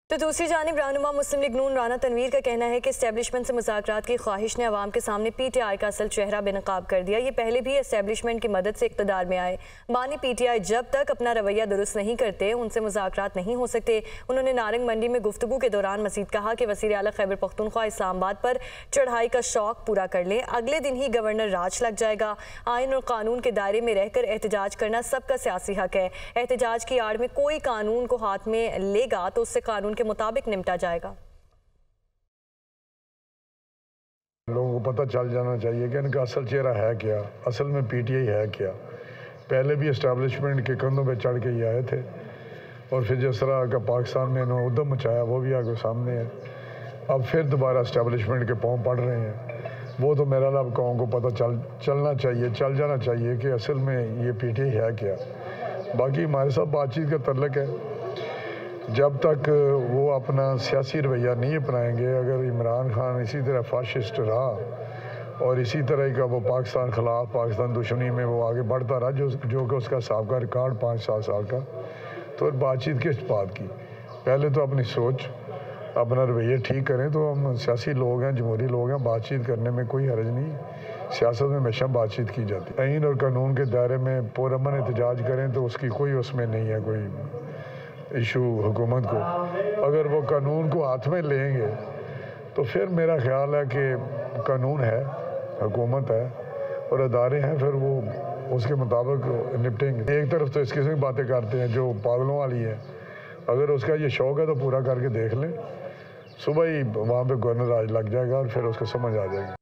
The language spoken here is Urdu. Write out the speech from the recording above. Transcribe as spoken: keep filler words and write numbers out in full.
تو دوسری جانب رہنما مسلم لیگ نون رانا تنویر کا کہنا ہے کہ اسٹیبلشمنٹ سے مذاکرات کی خواہش نے عوام کے سامنے پی ٹی آئی کا اصل چہرہ بے نقاب کر دیا۔ یہ پہلے بھی اسٹیبلشمنٹ کی مدد سے اقتدار میں آئے۔ بانی پی ٹی آئی جب تک اپنا رویہ درست نہیں کرتے ان سے مذاکرات نہیں ہو سکتے۔ انہوں نے نارنگ منڈی میں گفتگو کے دوران مزید کہا کہ وزیر اعلیٰ خیبر پختونخوا اسلام آباد پر چڑھائی کا شوق پورا کر لیں، اگلے دن ہی گورنر راج لگ جائے گا۔ آئین اور قانون کے دائرے میں رہ کر احتجاج کرنا سب کا سیاسی حق ہے۔ احتجاج کی آڑ میں کوئی قانون کو ہاتھ میں لے گا تو اس سے قانون کے مطابق نمٹا جائے گا۔ لوگوں کو پتہ چل جانا چاہیے کہ ان کا اصل چہرہ ہے کیا، اصل میں پی ٹی آئی ہے کیا۔ پہلے بھی اسٹیبلشمنٹ کے کندھوں پہ چڑھ کے ہی آئے تھے، اور پھر جس طرح کا پاکستان میں انہوں نے ادھم مچایا وہ بھی آگے سامنے ہے۔ اب پھر دوبارہ اسٹیبلشمنٹ کے پاؤں پڑ رہے ہیں۔ وہ تو میرا لب قوم کو پتہ چل چلنا چاہیے چل جانا چاہیے کہ اصل میں یہ پی ٹی آئی ہے کیا۔ باقی ہمارے ساتھ بات چیت کا تعلق ہے، جب تک وہ اپنا سیاسی رویہ نہیں اپنائیں گے، اگر عمران خان اسی طرح فاشسٹ رہا اور اسی طرح کا وہ پاکستان خلاف پاکستان دشمنی میں وہ آگے بڑھتا رہا، جو جو کہ اس کا سابقہ ریکارڈ پانچ سات سال کا، تو بات چیت کس بات کی؟ پہلے تو اپنی سوچ اپنا رویہ ٹھیک کریں۔ تو ہم سیاسی لوگ ہیں، جمہوری لوگ ہیں، بات چیت کرنے میں کوئی حرج نہیں۔ سیاست میں ہمیشہ بات چیت کی جاتی ہے۔ آئین اور قانون کے دائرے میں پرامن احتجاج کریں تو اس کی کوئی اس میں نہیں ہے کوئی ایشو حکومت کو۔ اگر وہ قانون کو ہاتھ میں لیں گے تو پھر میرا خیال ہے کہ قانون ہے، حکومت ہے اور ادارے ہیں، پھر وہ اس کے مطابق نپٹیں گے۔ ایک طرف تو اس قسم کی باتیں کرتے ہیں جو پاگلوں والی ہے، اگر اس کا یہ شوق ہے تو پورا کر کے دیکھ لیں، صبح ہی وہاں پہ گورنر راج لگ جائے گا اور پھر اس کو سمجھ آ جائے گی۔